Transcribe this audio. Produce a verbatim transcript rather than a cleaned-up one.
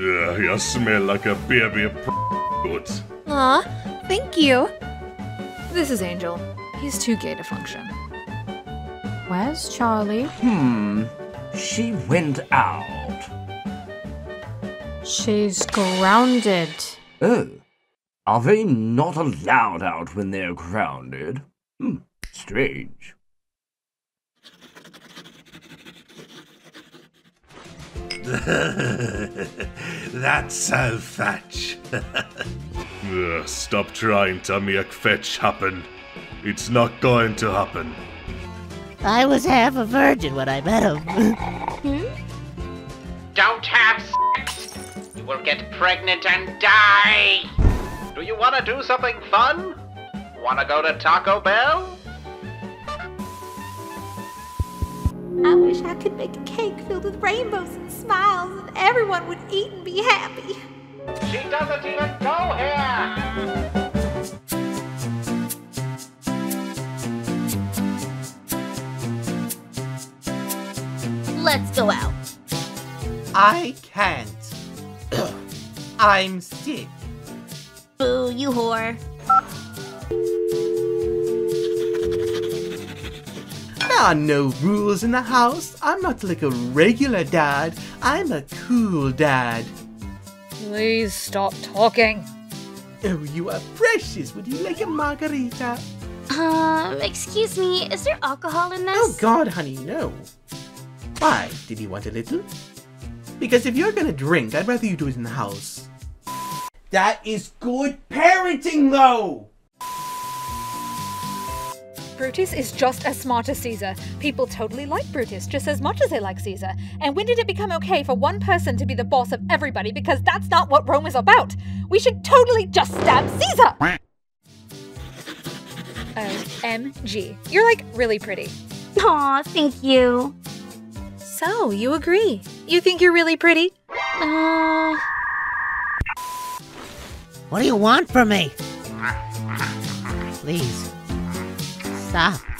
Ugh, you smell like a baby p***. Aw, thank you. This is Angel. He's too gay to function. Where's Charlie? Hmm. She went out. She's grounded. Oh. Are they not allowed out when they're grounded? Hmm. Strange. That's so fetch. Ugh, stop trying to make fetch happen. It's not going to happen. I was half a virgin when I met him. Don't have sex! You will get pregnant and die! Do you want to do something fun? Want to go to Taco Bell? I wish I could make a cake filled with rainbows and smiles and everyone would eat and be happy. She doesn't even go here! Let's go out. I can't. I'm sick. Boo, you whore. There are no rules in the house. I'm not like a regular dad. I'm a cool dad. Please stop talking. Oh, you are precious. Would you like a margarita? Um, excuse me, is there alcohol in this? Oh God, honey, no. Why? Did you want a little? Because if you're gonna drink, I'd rather you do it in the house. That is good parenting, though! Brutus is just as smart as Caesar. People totally like Brutus just as much as they like Caesar. And when did it become okay for one person to be the boss of everybody? Because that's not what Rome is about. We should totally just stab Caesar! O M G. You're like really pretty. Aw, thank you. So, you agree? You think you're really pretty? Uh... What do you want from me? Please, stop.